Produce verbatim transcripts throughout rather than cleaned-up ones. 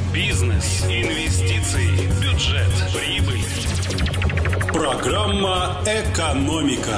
Бизнес, инвестиции, бюджет, прибыль. Программа «Экономика».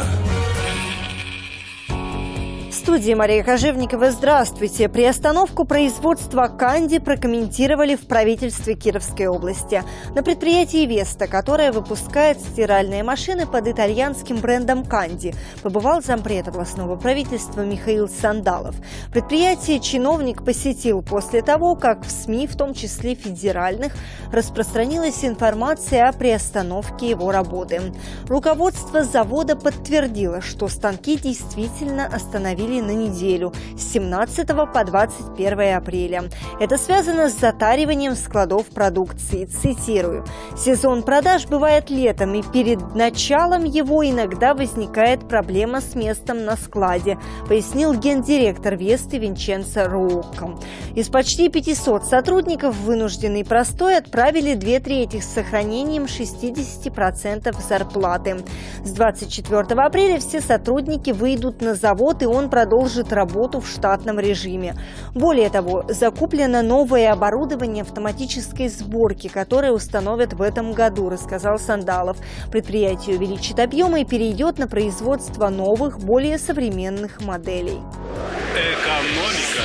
В студии Мария Кожевникова. Здравствуйте. Приостановку производства канди прокомментировали в правительстве Кировской области. На предприятии «Веста», которое выпускает стиральные машины под итальянским брендом канди, побывал зампред областного правительства Михаил Сандалов. Предприятие чиновник посетил после того, как в СМИ, в том числе федеральных, распространилась информация о приостановке его работы. Руководство завода подтвердило, что станки действительно остановили на неделю с семнадцатого по двадцать первое апреля. Это связано с затариванием складов продукции. Цитирую: «Сезон продаж бывает летом, и перед началом его иногда возникает проблема с местом на складе», пояснил гендиректор Весты Винченцо Руокко. Из почти пятисот сотрудников вынужденный простой отправили две трети с сохранением шестидесяти процентов зарплаты. С двадцать четвёртого апреля все сотрудники выйдут на завод, и он продолжит работу в штатном режиме. Более того, закуплено новое оборудование автоматической сборки, которое установят в этом году, рассказал Сандалов. Предприятие увеличит объемы и перейдет на производство новых, более современных моделей. Экономика.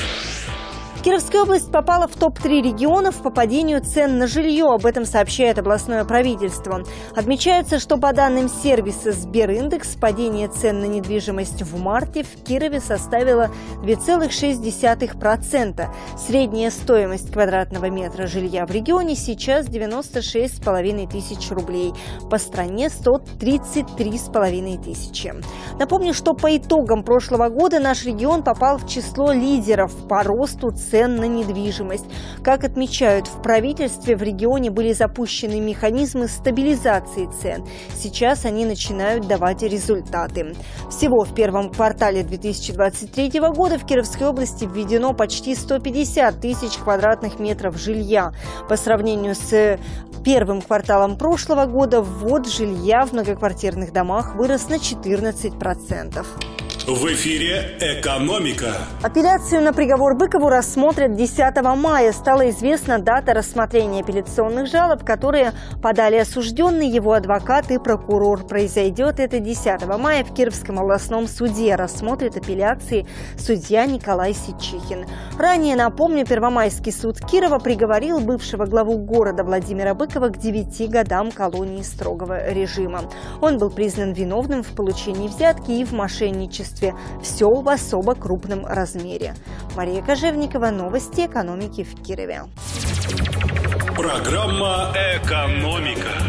Кировская область попала в топ три регионов по падению цен на жилье. Об этом сообщает областное правительство. Отмечается, что по данным сервиса Сбериндекс, падение цен на недвижимость в марте в Кирове составило две целых шесть десятых процента. Средняя стоимость квадратного метра жилья в регионе сейчас девяносто шесть с половиной тысяч рублей. По стране сто тридцать три с половиной тысячи. Напомню, что по итогам прошлого года наш регион попал в число лидеров по росту цен цен на недвижимость. Как отмечают в правительстве, в регионе были запущены механизмы стабилизации цен. Сейчас они начинают давать результаты. Всего в первом квартале две тысячи двадцать третьего года в Кировской области введено почти сто пятьдесят тысяч квадратных метров жилья. По сравнению с первым кварталом прошлого года ввод жилья в многоквартирных домах вырос на четырнадцать процентов. В эфире «Экономика». Апелляцию на приговор Быкову рассмотрят десятого мая. Стала известна дата рассмотрения апелляционных жалоб, которые подали осужденный, его адвокат и прокурор. Произойдет это десятого мая в Кировском областном суде. Рассмотрит апелляции судья Николай Сичихин. Ранее, напомню, Первомайский суд Кирова приговорил бывшего главу города Владимира Быкова к девяти годам колонии строгого режима. Он был признан виновным в получении взятки и в мошенничестве. Все в особо крупном размере. Мария Кожевникова, новости экономики в Кирове. Программа «Экономика».